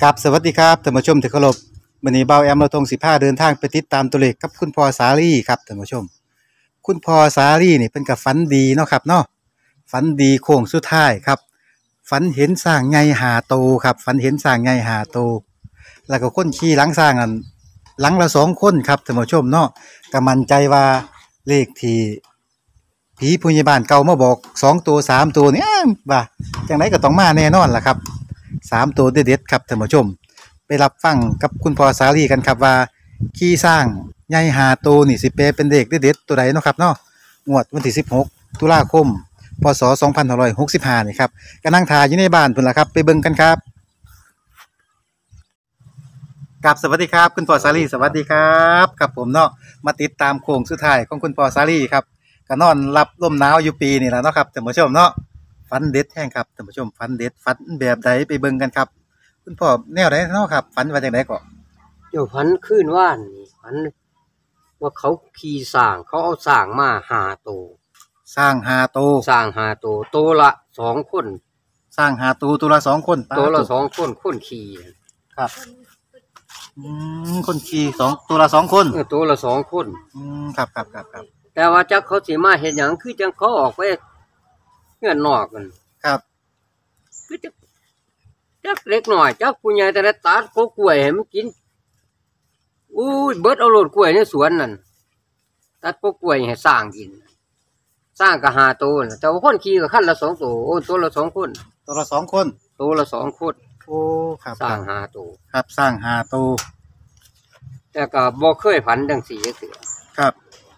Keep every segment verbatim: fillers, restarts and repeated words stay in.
กับสวัสดีครับท่านผู้ชมที่เคารพวันนี้เบาแอมเราทงสิบห้าเดินทางไปติดตามตัวเลขกับคุณพ่อสาลีครับท่านผู้ชมคุณพ่อสาลีนี่เป็นกับฝันดีเนาะครับเนาะฝันดีโค้งสุดท้ายครับฝันเห็นสร้างไงหาโตครับฝันเห็นสร้างไงหาโตแล้วก็คนขี่หลังสร้างอันหลังละสองคนครับท่านผู้ชมเนาะก็มั่นใจว่าเลขที่ผีพยาบาลเก่ามาบอกสองตัวสามตัวนี่อ้าวว่าจังไดก็ต้องมาแน่นอนล่ะครับสามตัวเด็ดๆครับท่านผู้ชมไปรับฟังกับคุณพ่อสาลีกันครับว่าขี่สร้างใหญ่หาตัวนี่สิแปลเป็นเลขเด็ดๆตัวใดเนาะครับเนาะงวดวันที่สิบหกตุลาคมพศสองพันห้าร้อยหกสิบห้านี่ครับก็นั่งถ่ายอยู่ในบ้านพุ่นล่ะครับไปเบิ่งกันครับกับสวัสดีครับคุณพ่อสาลีสวัสดีครับครับผมเนาะมาติดตามโค้งสุดท้ายของคุณพ่อสาลีครับก็นอนรับลมหนาวอยู่ปีนี่แหละเนาะครับท่านผู้ชมเนาะฝันเด็ดแห้งครับท่านผู้ชมฝันเด็ดฝันแบบใดไปเบิ่งกันครับคุณพ่อแนวไหนเนาะครับฝันว่าจังไดก็เดี๋ยวฝันคืนว่านนี่ฝันว่าเขาขี่สร้างเขาเอาสร้างมาหาโตวสร้างหาโตวสร้างหาโตวโตวละสองคนสร้างหาตัวตัวละสองคนตัวละสองคนคนขี่ครับอืมคนขี่สองตัวละสองคนเออตัวละสองคนอืมครับครับครับครับแต่ว่าจักเขาสิมาเฮ็ดหยังคือจังเขาออกไปเฮือนนอกกันครับคือจักจักเล็กน้อยจักผู้ใหญ่แต่ละตัดกกล้วยให้มันกินอู้ยเบิดเอาโลดกล้วยในสวนนั่นตัดกกล้วยให้สร้างกินสร้างก็หาตัวน่ะแต่ว่าคนขี่ก็คันละสองตัวโอ้ตัวละสองคนตัวละสองคนตัวละสองคนโอ้ครับสร้างหาตัวครับสร้างหาตัวแต่ก็บ่เคยฝันจังซี่จักเทื่อครับ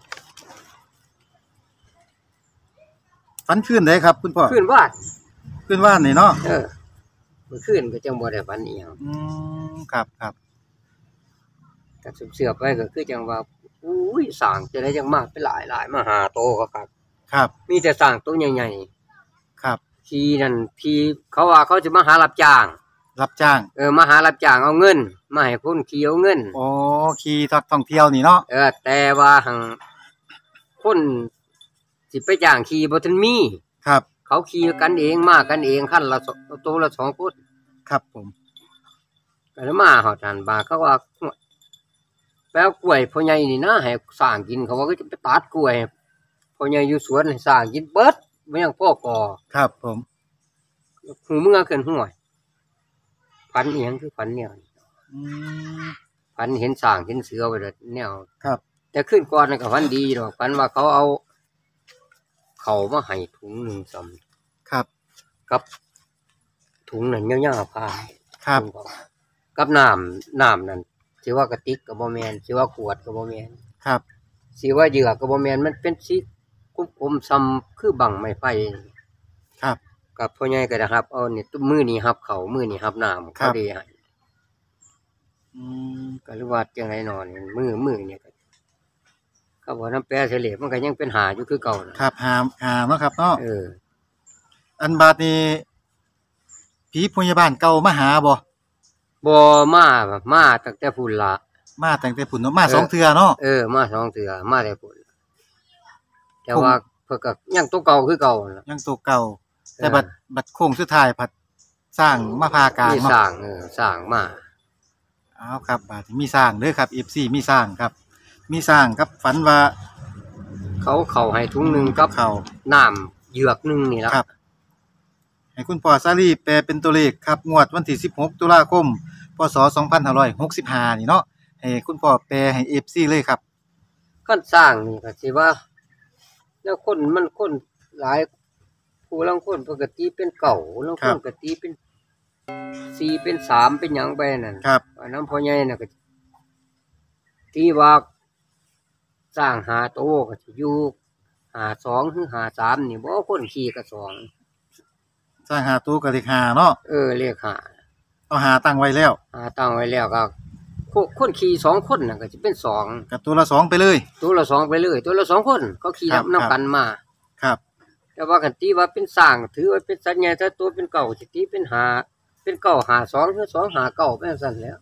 ฝันคืนได้ครับคุณพ่อคืนว่านคืนว่านนี่เนาะเออเมื่อคืนก็จังบ่ได้ฝันอีหยังอืมครับครับก็เสือไปก็คือจังว่าอุ้ยสร้างจะได้จังมากเป็นหลายๆมาหาโตครับครับมีแต่สร้างตัวใหญ่ๆครับพี่นั่นพี่เขาว่าเขาจะมาหารับจ้างรับจ้างเออมาหารับจ้างเอาเงินมาให้คนขี่เอาเงินอ๋อขี่ท่องเที่ยวนี่เนาะเออแต่ว่าหังคนสิไปจ้างขี่บ่ทันมีครับเขาขี่กันเองมากันเองคันละตัวละสองคนครับผมก็เลยมาฮอดนั่นบาเขาว่าแป้วกล้วยพ่อใหญ่นี่นะให้สร้างกินเขาว่าก็จะไปตัดกล้วยพ่อใหญ่อยู่สวนให้สร้างกินเบิดบ่ยังพอก่อครับผมหูเมื่อขึ้นห้วยฝันอีหยังคือฝันแนวอืมฝันเห็นสร้างเห็นเสือไว้แล้วแนวครับแต่ขึ้นก่อนนั่นก็ฝันดีดอกฝันว่าเขาเอาเขามาให้ถุงนึงซ้ำครับกับถุงนั้นยาวๆพาครับกับน้ำน้ำนั่นสิว่ากระติกก็บ่แม่นสิว่าขวดก็บ่แม่นครับสิว่าเหยื่อก็บ่แม่นมันเป็นสีกลมๆซ้ำคือบังไม้ไฟครับกับพ่อใหญ่ก็ได้รับเอานี่มื้อนี้รับเขามื้อนี้รับน้ำเขาได้ให้อืมก็รู้ว่าจังได๋นอนมื้อมื้อเนี่ยก็บ่น้ำแปรเสลมันก็ยังเป็นหาอยู่คือเก่าครับหาหาเนาะครับเนาะเอออันบาดนี้ผีพยาบาลเก่ามาหาบ่บ่มามาตั้งแต่พุ่นล่ะมาตั้งแต่พุ่นเนาะมาสองเทื่อเนาะเออมาสองเทื่อมาแต่พุ่นแต่ว่าเพิ่นก็ยังตัวเก่าคือเก่ายังตัวเก่าแต่บัดบัดโค้งสุดท้ายผัดสร้างมาพากลางเนาะมีสร้างเออสร้างมาอ้าวครับบาดมีสร้างเด้อครับ เอฟ ซี มีสร้างครับมีสร้างครับฝันว่าเขาเข้าให้ถุงนึงกับเข้าน้ำเหยือกนึงนี่ล่ะครับให้คุณพ่อสาลีแปลเป็นตัวเลขครับงวดวันที่สิบหกตุลาคมพศสองพันห้าร้อยหกสิบห้านี่เนาะให้คุณพ่อแปลให้ เอฟ ซี เลยครับคันสร้างนี่ก็สิว่าแล้วคนมันคนหลายผู้ลางคนปกติเป็นเก่าลางคนก็ตีเป็นสี่เป็นสามเป็นหยังไปนั่นครับอันนั้นพ่อใหญ่น่ะก็ตีว่าสร้างหาโตก็สิอยู่หาสองถึงหาสามนี่บ่คนขี่ก็สองสร้างหาตัวก็เลขห้าเนาะเออเลขห้าเอาหาตั้งไว้แล้วหาตั้งไว้แล้วก็คนขี่สองคนน่ะก็สิเป็นสองก็ตัวละสองไปเลยตัวละสองไปเลยตัวละสองคนเขาขี่นำกันมาครับแต่ว่าคันตีว่าเป็นสร้างถือว่าเป็นสัญญาถ้าตัวเป็นเก่าสิตีเป็นหาเป็นเก่าหาสองหรือสองหาเก่าไปซั่นแล้ว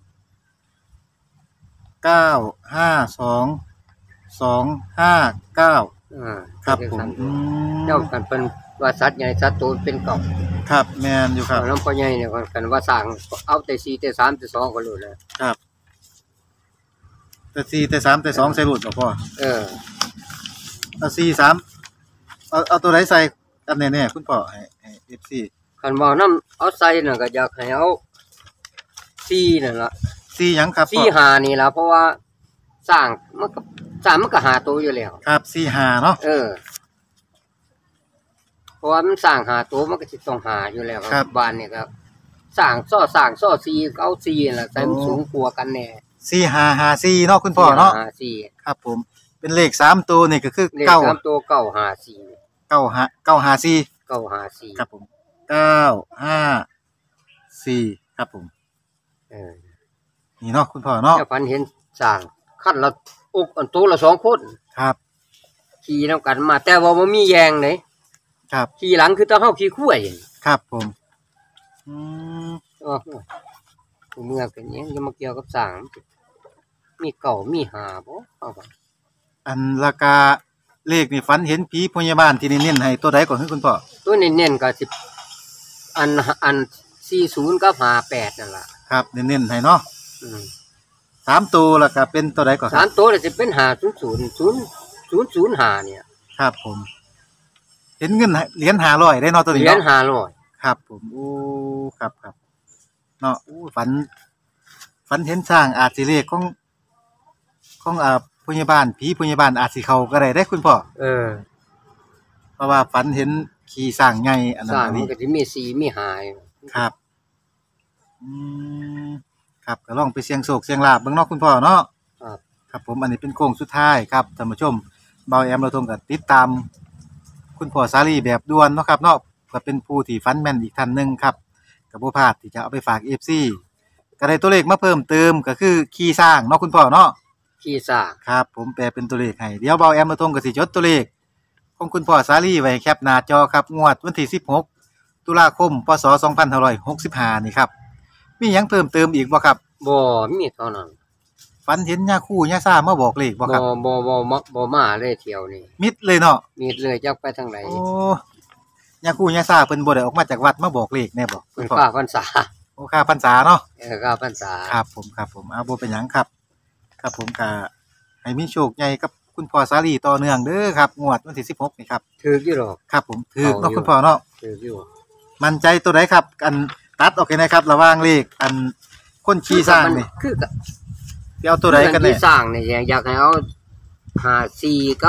เก้า ห้า สอง สอง ห้า เก้าอ่าครับผมเจ้ากันเป็นว่าสัตว์ใหญ่สัตว์โตเป็นเก่าครับแม่นอยู่ครับน้ำพ่อใหญ่เนี่ยกันว่าสร้างเอาแต่สี่แต่สามแต่สองก็รู้แล้วครับ แต่สี่แต่สามแต่สองใส่หลุดบ่พ่อเออเอาสี่สามเอาเอาตัวไหนใส่กันแน่ๆคุณพ่อให้ให้ เอฟ ซีคันว่าน้ำเอาใส่น่ะก็อยากให้เอาสี่นั่นล่ะสี่หยังครับพ่สี่อหานี่ล่ะเพราะว่าสร้างมันก็สร้างมันก็หาตัวอยู่แล้วครับสี่ห้าเนาะเออ เพราะว่ามันสร้างหาตัวมันก็สิต้องหาอยู่แล้วครับบ้านนี่ครับสร้างซ้อสร้างซ้อสี่ก็เอาสี่นั่นล่ะแต่มันโอ้สูงกว่ากันแน่สี่ห้าห้าสี่เนาะคุณพ่อเนาะหาสี่ครับผมเป็นเลขสามตัวนี่ก็คือเลขเก้าสามตัวเก้าหาสี่เก้าห้าเก้าห้าสี่เก้าหาสี่ครับผมเก้าห้าสี่ครับผมเออนี่เนาะคุณพ่อเนาะแล้วพันเห็นสร้างขั้นละอกอันตัวละสองคนครับขี่นำกันมา แต่ว่าบ่มีแยงเลยครับขี่หลังคือตะเฮาขี่คุ้ยครับผมอืมอ๋อผู้เมื่อเป็นหยังจะมาเกี่ยวกับสร้างมีเก่ามีหาบ่เอาว่าอันราคาเลขนี่ฝันเห็นผีพยาบาลที่นี่เน้นให้ตัวใดก่อนคือคุณพ่อตัวเน้นๆก็สิอันอันสี่สิบกับห้าแปดนั่นล่ะครับเน้นๆให้เนาะอืมสามตัวแล้วก็เป็นตัวใดก่อนคสารับมตัวน่ะสิเป็นห้าศูนย์ศูนย์ ศูนย์ ศูนย์ศูนย์ห้าเนี่ยครับผม เห็นเงินเหรียญห้าร้อยได้เนาะตัวเหนี้รียญเนาะห้าร้อยครับผมโอ้ครับครับเนาะอู้ฝัน ฝันเห็นสร้างอาจสิเลขของของอ่าพยาบาลผีพยาบาลอาจสิเข้าก็ได้ได้คุณพ่อเออเพราะว่าฝันเห็นขี่สร้างใหญ่อันนั้สนร้างอันมันนี้ก็สิมีสี่มีห้าอยู่ครับอืมครับก็ลองไปเสี่ยงโชคเสี่ยงลาบเบิ่งเนาะคุณพ่อเนาะครับครับผมอันนี้เป็นโค้งสุดท้ายครับท่านผู้ชมเบาแอมเราทงกับติดตาม คุณพ่อสาลีแบบด่วนเนาะครับเนาะก็เป็นผู้ที่ฟันแม่นอีกท่านหนึงครับก็บ่พลาดที่จะเอาไปฝาก เอฟ ซี ก็ได้ตัวเลขมาเพิ่มเติมก็คือขี่สร้างเนาะคุณพ่อเนาะขี่สร้างครับผมแปลเป็นตัวเลขให้เดี๋ยวเบาแอมเราทงก็สิจดตัวเลขของคุณพ่อสาลีไว้แคปหน้าจอครับงวดวันที่สิบหกตุลาคมพศสองพันห้าร้อยหกสิบห้านี่ครับมีหยังเพิ่มเติมอีกบ่ครับบ่มีเท่านั้นฝันเห็นยาคู่ยาซ่ามาบอกเลขบ่บ่ครับบ่บ่บ่บ่มาเลยเที่ยวนี้มิดเลยเนาะมีดเลยจักไปทางไหนโอ้ยาคู่ยาซ่าเพิ่นบ่ได้ออกมาจากวัดมาบอกเลขแน่บ่มันพ่อข้าพรรษาโอ้ค่าพรรษาเนาะเออข้าพรรษาครับผมครับผมเอาบ่เป็นหยังครับ ครับผมก็ให้มีโชคใหญ่กับคุณพ่อสาลีต่อเนื่องเด้อครับงวดวันที่สิบหกนี่ครับถืออยู่หรอกครับผมถือเอาอยู่เนาะคุณพ่อเนาะถืออยู่มั่นใจตัวไหนครับ อันตัดออกให้นะครับ ระหว่างเลขอันคนขี่สร้างนี่คือกับสิเอาตัวไหนกันที่แน่สร้างนี่อยากให้เอาห้าสี่กับ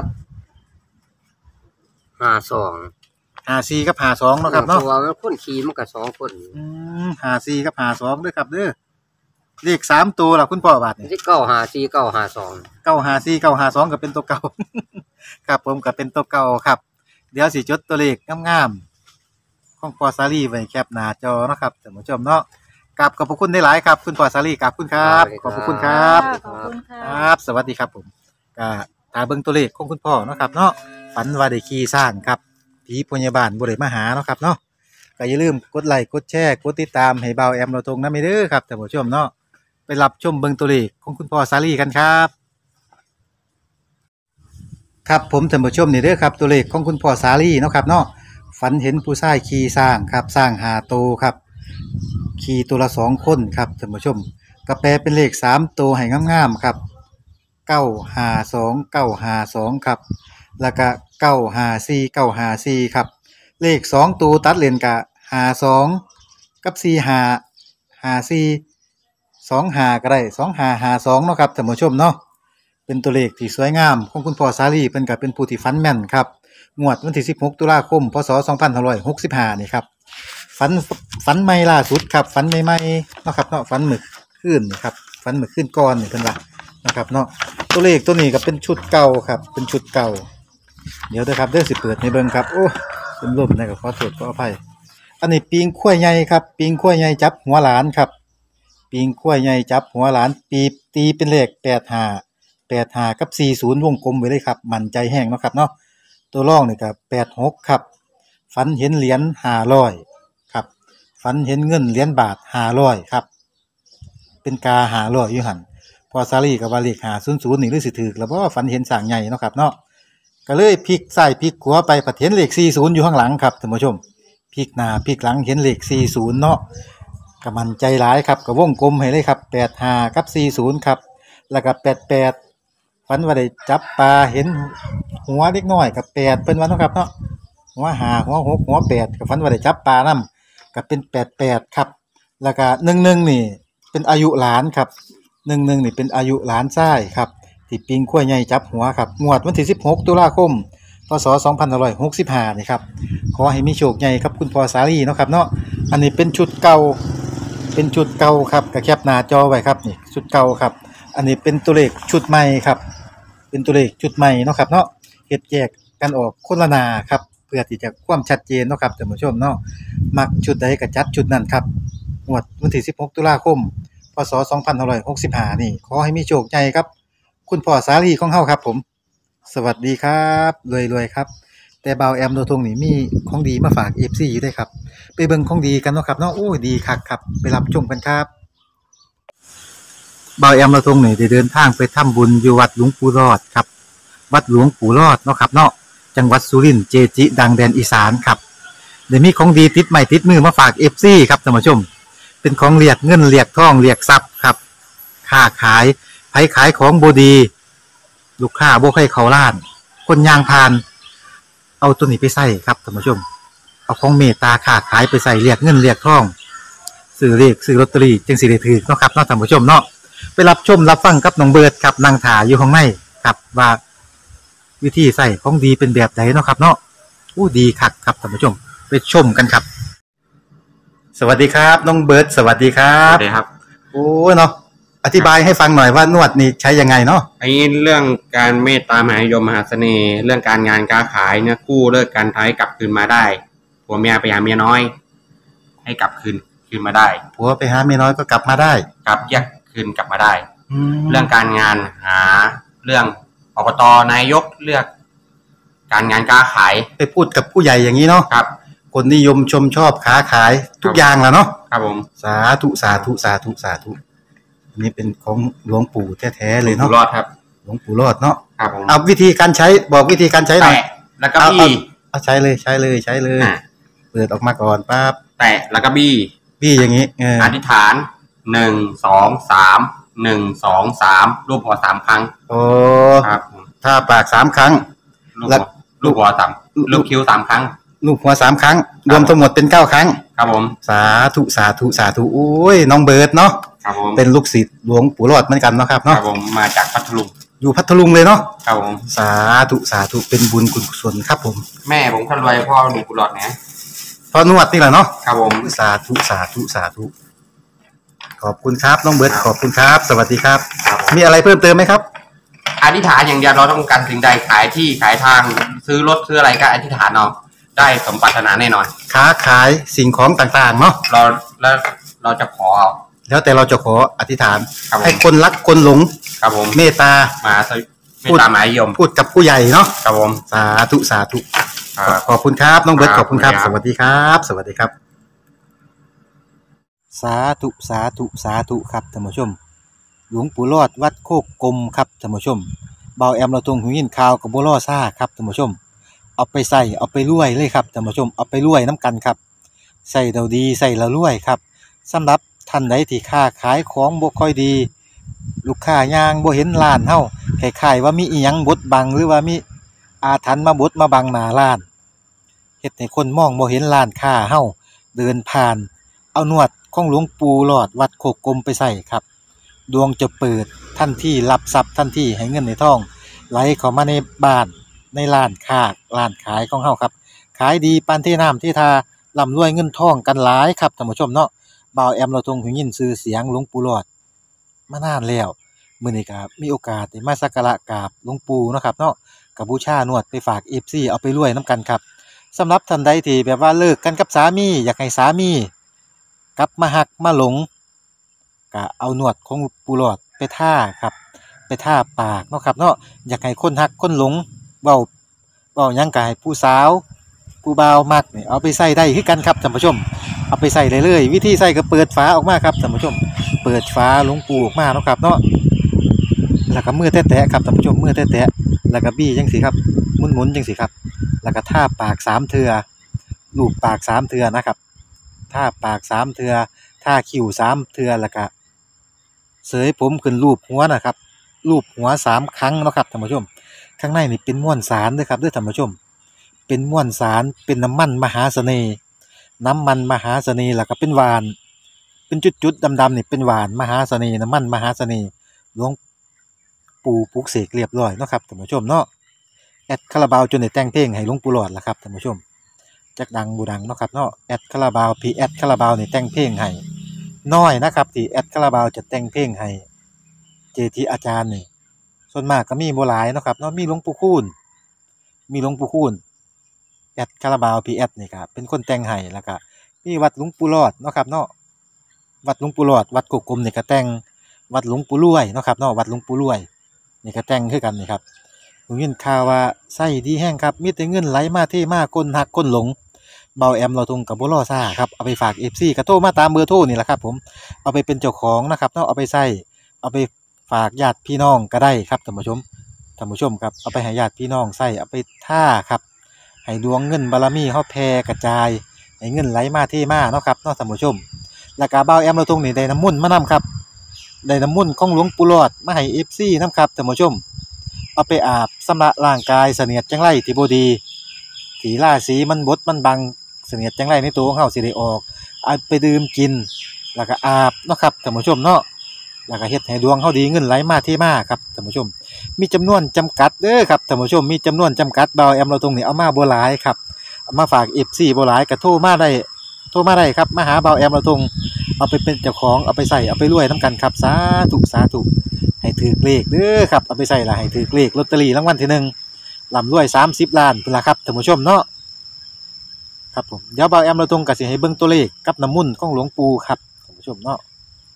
ห้าสองห้าสี่กับห้าสองเนาะครับเพเนาะราะว่ามันคนขี่มันก็สองคนอืมห้าสี่กับห้าสองเด้อครับเด้อเลขสามตัวล่ะคุณพ่อบาดนี่ที่เก้าห้าสี่เก้าห้าสองเก้าห้าสี่เก้าห้าสองก็เป็นตัวเก่า ครับผมก็เป็นตัวเก่าครับ เดี๋ยวสิจดตัวเลขงามๆของพอสาลีไว้แคปหน้าจอเนาะครับท่านผู้ชมเนาะกราบขอบพระคุณได้หลายครับ คุณพอสาลีกราบคุณครับ ขอบพระคุณครับขอบคุณค่ะครับ สวัสดีครับผมก็ตาเบิ่งตัวเลขของคุณพ่อเนาะครับ เนาะฝันว่าได้ขี่สร้างครับผีพยาบาลบ่ได้มาหาเนาะครับเนาะก็อย่าลืมกดไลค์กดแชร์กดติดตามให้เบาแอมเราตรงนำเด้อครับท่านผู้ชมเนาะไปรับชมเบิ่งตัวเลขของคุณพ่อสาลีกันครับ ครับผมท่านผู้ชมนี่เด้อครับตัวเลขของคุณพ่อสาลีเนาะครับเนาะฝันเห็นผู้ชายขี่สร้างครับสร้างหาโตวครับขี่ตัวละสองคนครับท่านผู้ชมก็แปลเป็นเลขสามตัวให้งามๆครับเก้าหาสองเก้าหาสองครับแล้วก็เก้าหาสี่เก้าหาสี่ครับเลขสองตัวตัดเลนกะหาสองกับสี่หาหาสี่สองหาก็ได้สองหาหาสองเนาะครับท่านผู้ชมเนาะ เป็นตัวเลขที่สวยงามของคุณพ่อสาลีเป็นกับเป็นผู้ที่ฟันแม่นครับงวดวันที่สิบหกตุลาคมพศสองพันห้าร้อยหกสิบห้านี่ครับฝันฝันใหม่ล่าสุดครับฝันใหม่ๆเนาะครับเนาะฝันหมึกขึ้นนี่ครับฝันหมึกขึ้นก้อนนี่เพิ่นว่านะครับเนาะตัวเลขตัวนี้ก็เป็นชุดเก่าครับเป็นชุดเก่า เดี๋ยวเด้อครับเด้อสิเปิดให้เบิ่งครับโอ้เป็นลมนะก็ขอโทษขออภัยอันนี้ปิงขั้วใหญ่ครับปิงขั้วใหญ่จับหัวหลานครับปิงขั้วใหญ่จับหัวหลานปีตีเป็นเลขแปดห้า แปดห้ากับสี่สิบวงกลมไว้เลยครับมั่นใจแห้งเนาะครับเนาะตัวรองนี่ก็แปดหกครับฝันเห็นเหรียญห้าร้อยครับฝันเห็นเงินเหรียญบาทห้าร้อยครับเป็นกาห้าร้อยอยู่หั่นพอซาลีกับว่าเลขห้าศูนย์ศูนย์นี่หรือสิถูกแล้วบ่ฝันเห็นสร้างใหญ่เนาะครับเนาะก็เลยพลิกซ้ายพลิกขวาไปประเห็นเลขสี่สิบอยู่ข้างหลังครับท่านผู้ชมพลิกหน้าพลิกหลังเห็นเลขสี่สิบเนาะก็มั่นใจหลายครับก็วงกลมให้เลยครับแปดสิบห้ากับสี่สิบครับแล้วก็แปดสิบแปดฝันว่าได้จับปลาเห็นหัวเล็กน้อยกับแปดเป็นวันเนาะครับเนาะหัวห้าหัวหกหัวแปดก็ฝันว่าได้จับปลานำก็เป็นแปดสิบแปดครับแล้วก็หนึ่งสิบนี่เป็นอายุหลานครับหนึ่งสิบนี่เป็นอายุหลานชายครับที่ปิงขั้วใหญ่จับหัวครับงวดวันที่สิบหกตุลาคมพศสองพันห้าร้อยหกสิบห้านี่ครับขอให้มีโชคใหญ่ครับคุณพ่อสาลีเนาะครับเนาะอันนี้เป็นชุดเก่าเป็นชุดเก่าครับก็แคปหน้าจอไว้ครับนี่ชุดเก่าครับอันนี้เป็นตัวเลขชุดใหม่ครับเป็นตัวเลขชุดใหม่เนาะครับเนาะเฮ็ดแยกกันออกคนละหน้าครับเพื่อที่จะความชัดเจนเนาะครับท่านผู้ชมเนาะมักชุดใดก็จัดชุดนั้นครับงวดวันที่สิบหกตุลาคมพศสองพันห้าร้อยหกสิบห้านี่ขอให้มีโชคใหญ่ครับคุณพ่อสาลีของเฮาครับผมสวัสดีครับรวยๆครับแต่บ่าวแอมโดทงนี่มีของดีมาฝาก เอฟ ซี อยู่ด้วยครับไปเบิ่งของดีกันเนาะครับเนาะโอ้ยดีคักครับไปรับชมกันครับบ่าวแอมโดทงนี่ได้เดินทางไปทำบุญอยู่วัดหลวงปู่รอดครับวัดหลวงปู่รอดเนาะครับเนาะจังหวัดสุรินทร์เจจิดังแดนอีสานครับเดี๋ยวมีของดีติดใหม่ติดมือมาฝาก เอฟ ซี ครับท่านผู้ชมเป็นของเรียกเงินเรียกทองเรียกทรัพย์ครับค้าขายไผขายของบ่ดีลูกค้าบ่ให้เขาล้านคนยางพาน เอาตัวนี้ไปใส่ครับท่านผู้ชมเอาของเมตตาค้าขายไปใส่เรียกเงินเรียกทองซื้อเลขซื้อลอตเตอรี่จึงสิได้ถือเนาะครับเนาะท่านผู้ชมเนาะไปรับชมรับฟังกับน้องเบิร์ดครับนางถาอยู่ข้างในครับว่าวิธีใส่ของดีเป็นแบบไหนเนาะครับเนาะอู้ดีคักครับท่านผู้ชมไปชมกันครับสวัสดีครับน้องเบิร์ดสวัสดีครัสบวัสดีครับโอ้เนาะอธิบายให้ฟังหน่อยว่านวดนี่ใช้ยังไงเนาะไอ้เรื่องการเมตตามหานิยมมหาเสน่ห์ เรื่องการงานการขายเนี่ยกู้เลิกการท้ายกลับคืนมาได้ผัวเมียไปหาเมียน้อย ให้กลับคืนคืนมาได้ผัวไปหาเมียน้อยก็กลับมาได้กลับแยกคืนกลับมาได้เรื่องการงานหาเรื่องอบตนายกเลือก การงานการขายไปพูดกับผู้ใหญ่อย่างนี้เนาะครับคนนิยมชมชอบค้าขายทุกอย่างแหละเนาะครับผมสาธุสาธุสาธุสาธุอันนี้เป็นของหลวงปู่แท้ๆเลยเนาะหลวงปู่รอดครับหลวงปู่รอดเนาะครับผมเอาวิธีการใช้บอกวิธีการใช้หน่อยแตะแล้วก็บี้เอาใช้เลยใช้เลยใช้เลยเปิดออกมาก่อนปั๊บแตะแล้วก็บี้บี้อย่างนี้เอออธิษฐานหนึ่งสองสามหนึ่งสองสามรูปหัวสามครั้งโอ้ครับถ้าปากสามครั้งแล้วลูกหัวสามลูกคิ้วสามครั้งลูกหัวสามครั้งรวมทั้งหมดเป็นเก้าครั้งครับผมสาธุสาธุสาธุโอ้ยน้องเบิร์ดเนาะครับผมเป็นลูกศิษย์หลวงปู่รอดเหมือนกันเนาะครับเนาะครับผมมาจากพัทลุงอยู่พัทลุงเลยเนาะครับผมสาธุสาธุเป็นบุญกุศลครับผมแม่ผมคนรวยพ่อหลวงปู่รอดนะพ่อนวดนี่แหละเนาะครับผมสาธุสาธุสาธุขอบคุณครับน้องเบิร์ดขอบคุณครับสวัสดีครับมีอะไรเพิ่มเติมไหมครับอธิษฐานอย่างเดียวเราต้องการสิ่งใดขายที่ขายทางซื้อรถซื้ออะไรก็อธิษฐานเอาได้สมปรารถนาแน่นอนค้าขายสิ่งของต่างๆเนาะเราแล้วเราจะขอแล้วแต่เราจะขออธิษฐานให้คนรักคนหลงครับผมเมตตามาเมตตามหานิยมพูดกับผู้ใหญ่เนาะครับผมสาธุสาธุขอบคุณครับน้องเบิร์ตขอบคุณครับสวัสดีครับสวัสดีครับสาธุสาธุสาธุครับท่านผู้ชมหลวงปู่รอดวัดโคกกลมครับท่านผู้ชมเบาแอมเราตรงหูยินข่าวกับบัวล่อซ่าครับท่านผู้ชมเอาไปใส่เอาไปรวยเลยครับท่านผู้ชมเอาไปรวยน้ำกันครับใส่เราดีใส่เรารวยครับสำหรับท่านใดที่ค้าขายของบ่ค่อยดีลูกค้ายางบ่เห็นร้านเฮาคล้ายๆว่ามีอีหยังบดบังหรือว่ามีอาถรรพ์มาบดมาบังหน้าร้านเฮ็ดให้คนมองบ่เห็นร้านค้าเฮาเดินผ่านเอานวดของหลวงปู่หลอดวัดโคกกลมไปใส่ครับดวงจะเปิดทันทีรับทรัพย์ทันทีให้เงินในท้องไหลเข้ามาในบ้านในร้านค้าร้านขายของเฮาครับขายดีปานที่น้ำที่ทาร่ำรวยเงินทองกันหลายครับท่านผู้ชมเนาะบ่าวแอมเราทรงหูยินชื่อเสียงหลวงปู่หลอดมานานแล้วมื้อนี้ก็มีโอกาสได้มาสักการะกราบหลวงปู่เนาะครับเนาะก็บูชานวดไปฝาก เอฟ ซี เอาไปรวยนํกันครับสำหรับท่านใดที่แบบว่าเลิกกันกับสามีอยากให้สามีกลับมาฮักมาหลงก็เอานวดของปู่หลอดไปท่าครับไปท่าปากเนาะครับเนาะอยากให้คนฮักคนหลงเว้าเว้าหยังก็ให้ผู้สาวผู้บ่าวมักนี่เอาไปใส่ได้คือกันครับท่านผู้ชมเอาไปใส่ได้เลยวิธีใส่ก็เปิดฝาออกมาครับท่านผู้ชมเปิดฝาหลวงปู่ออกมาเนาะครับเนาะแล้วก็มือแตะๆครับท่านผู้ชมมือแตะแล้วก็บี้จังสิครับหมุนๆจังสิครับแล้วก็ทาปากสามเทื่อลูบปากสามเทื่อนะครับทาปากสามเทื่อทาคิ้วสามเทื่อแล้วก็เสยผมขึ้นรูปหัวนะครับรูปหัวสามครั้งเนาะครับท่านผู้ชมข้างในนี่เป็นม้วนสารเด้อครับเด้อท่านผู้ชมเป็นม้วนสารเป็นน้ำมันมหาเสน่ห์น้ำมันมหาเสน่ห์แล้วก็เป็นหวานเป็นจุดๆดำๆนี่เป็นหวานมหาเสน่ห์น้ำมันมหาเสน่ห์หลวงปู่ปลุกเสกเรียบร้อยเนาะครับท่านผู้ชมเนาะแอดคาราบาวจนได้แต่งเพลงให้หลวงปู่หลอดล่ะครับท่านผู้ชมจักดังบูดังเนาะครับเนาะแอดคาราบาวพีแอดคาราบาวนี่แต่งเพลงให้น้อยนะครับที่แอดคาราบาวจะแต่งเพลงให้เจทีอาจารย์นี่ส่วนมากก็มีบ่หลายเนาะครับเนาะมีหลวงปู่คูณมีหลวงปู่คูณแอดคาราบาวพีแอดนี่ครับเป็นคนแต่งให้แล้วก็มีวัดหลวงปู่หลอดเนาะครับเนาะวัดหลวงปู่หลอดวัดกุกกลมนี่ก็แต่งวัดหลวงปู่รวยเนาะครับเนาะวัดหลวงปู่รวยนี่ก็แต่งคือกันนี่ครับผมยินข่าวว่าไส้ดีแห้งครับมีแต่เงินไหลมาเทมาคนหักคนหลงเบาแอมเราทงกับบ่รอซ่าครับเอาไปฝาก เอฟ ซี ก็โทรมาตามเบอร์โทรนี่แหละครับผมเอาไปเป็นเจ้าของนะครับเนาะเอาไปใส่เอาไปฝากญาติพี่น้องก็ได้ครับท่านผู้ชมท่านผู้ชมครับเอาไปให้ญาติพี่น้องใส่เอาไปท่าครับให้ดวงเงินบารมีเฮาแผ่กระจายให้เงินไหลมาเทมาเนาะครับเนาะท่านผู้ชมแล้วก็เบาแอมเราทงนี่ได้น้ำมนต์มานํครับได้น้ำมนต์ของหลวงปู่หลอดมาให้ เอฟ ซี นํครับท่านผู้ชมเอาไปอาบชำระร่างกายเสนียดจังไรที่บ่ดีที่ราศีมันบดมันบังเสนียดจังไรในตัวของเฮาสิได้ออกเอาไปดื่มกินแล้วก็อาบเนาะครับท่านผู้ชมเนาะแล้วก็เฮ็ดให้ดวงเฮาดีเงินไหลมาเทมาครับท่านผู้ชมมีจำนวนจำกัดเด้อครับท่านผู้ชมมีจำนวนจำกัดเบาแอมเราตรงนี้เอามาบ่หลายครับเอามาฝาก เอฟ ซี บ่หลายก็โทรมาได้โทรมาได้ครับมาหาเบาแอมเราตรงเอาไปเป็นเจ้าของเอาไปใส่เอาไปรวยนํกันครับสาธุสาธุให้ถือเลขเด้อครับเอาไปใส่ละให้ถือเลขลอตเตอรี่รางวัลที่หนึ่งร่ำรวยสามสิบล้านพุ่นล่ะครับท่านผู้ชมเนาะครับผมเดี๋ยวเบาแอมเราตรงก็สิให้เบิ่งตัวเลขกับน้ำมนต์ของหลวงปู่ครับท่านผู้ชมเนาะ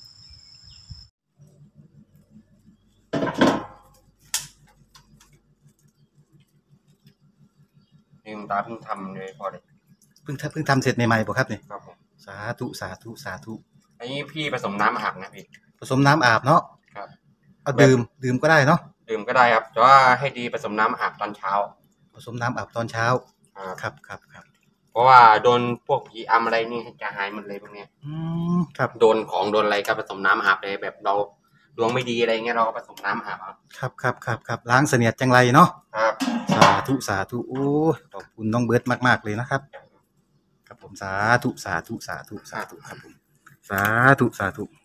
ลืมตาเพิ่งทำเลยพอเลยเพิ่งทำเพิ่งทำเสร็จใหม่ๆบ่ครับนี่ครับผมสาธุสาธุสาธุอันนี้พี่ผสมน้ำอาบนะพี่ผสมน้ำอาบเนาะครับเอาดื่มดื่มก็ได้เนาะดื่มก็ได้ครับแต่ว่าให้ดีผสมน้ำอาบตอนเช้าผสมน้ำอาบตอนเช้าครับครับครับเพราะว่าโดนพวกผีอำอะไรนี่จะหายหมดเลยพวกเนี้ยอืมครับโดนของโดนอะไรก็ผสมน้ำอาบเลยแบบเราดวงไม่ดีอะไรเงี้ยเราก็ผสมน้ำอาบครับครับครับครับล้างเสนียดจังไรเนาะครับสาธุสาธุโอ้ขอบคุณน้องเบิร์ดมากๆเลยนะครับครับผมสาธุสาธุสาธุสาธุครับผมสาธุสาธุ